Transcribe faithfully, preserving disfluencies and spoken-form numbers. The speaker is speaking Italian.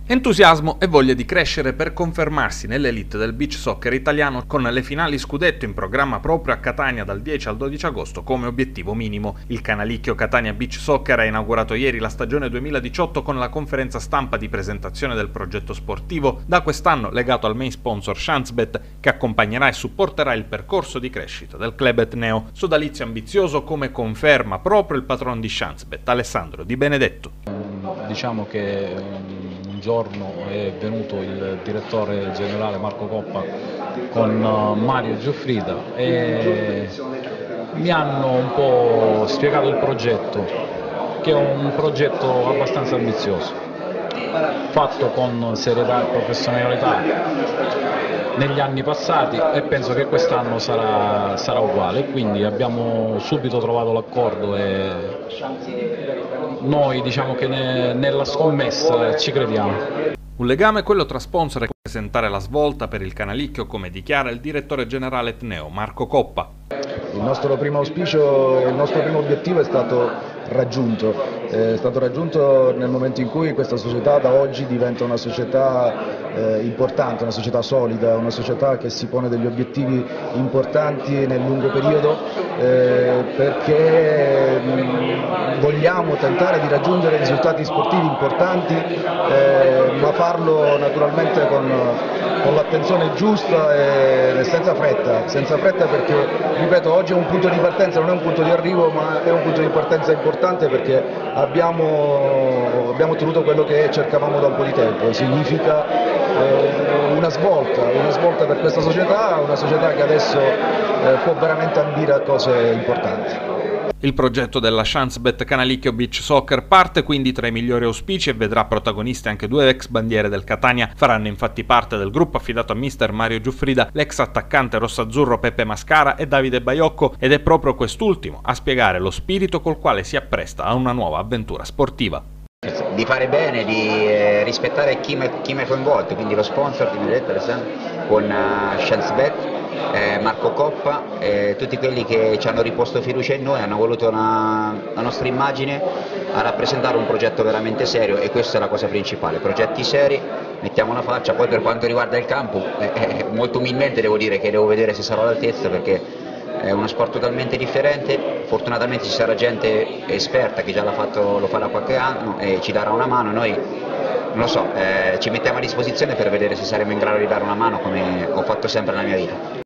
Entusiasmo e voglia di crescere per confermarsi nell'elite del beach soccer italiano con le finali scudetto in programma proprio a Catania dal dieci al dodici agosto come obiettivo minimo. Il Canalicchio Catania Beach Soccer ha inaugurato ieri la stagione duemiladiciotto con la conferenza stampa di presentazione del progetto sportivo, da quest'anno legato al main sponsor ShantzBet, che accompagnerà e supporterà il percorso di crescita del club etneo. Sodalizio ambizioso, come conferma proprio il patron di ShantzBet, Alessandro Di Benedetto. Diciamo che un giorno è venuto il direttore generale Marco Coppa con Mario Giuffrida e mi hanno un po' spiegato il progetto, che è un progetto abbastanza ambizioso, fatto con serietà e professionalità negli anni passati, e penso che quest'anno sarà, sarà uguale. Quindi abbiamo subito trovato l'accordo e noi diciamo che ne, nella scommessa ci crediamo. Un legame quello tra sponsor e presentare la svolta per il Canalicchio, come dichiara il direttore generale etneo Marco Coppa. Il nostro primo auspicio, il nostro primo obiettivo è stato raggiunto, è stato raggiunto nel momento in cui questa società da oggi diventa una società eh, importante, una società solida, una società che si pone degli obiettivi importanti nel lungo periodo, eh, perché mh, vogliamo tentare di raggiungere risultati sportivi importanti, eh, ma farlo naturalmente con, con l'attenzione giusta e senza fretta, senza fretta perché, ripeto, oggi è un punto di partenza, non è un punto di arrivo, ma è un punto di partenza importante perché abbiamo, abbiamo ottenuto quello che cercavamo da un po' di tempo. Significa eh, una svolta, una svolta per questa società, una società che adesso eh, può veramente ambire a cose importanti. Il progetto della ShantzBet Canalicchio Beach Soccer parte quindi tra i migliori auspici e vedrà protagoniste anche due ex bandiere del Catania. Faranno infatti parte del gruppo affidato a mister Mario Giuffrida l'ex attaccante rossazzurro Peppe Mascara e Davide Baiocco, ed è proprio quest'ultimo a spiegare lo spirito col quale si appresta a una nuova avventura sportiva. Di fare bene, di eh, rispettare chi mi ha coinvolto, quindi lo sponsor di Medetta con uh, ShantzBet, eh, Marco Coppa, eh, tutti quelli che ci hanno riposto fiducia in noi, hanno voluto una, la nostra immagine a rappresentare un progetto veramente serio, e questa è la cosa principale: progetti seri, mettiamo la faccia. Poi per quanto riguarda il campo, eh, eh, molto umilmente devo dire che devo vedere se sarò all'altezza, perché è uno sport totalmente differente. Fortunatamente ci sarà gente esperta che già l'ha fatto, lo fa da qualche anno e ci darà una mano. Noi, non lo so, eh, ci mettiamo a disposizione per vedere se saremo in grado di dare una mano, come ho fatto sempre nella mia vita.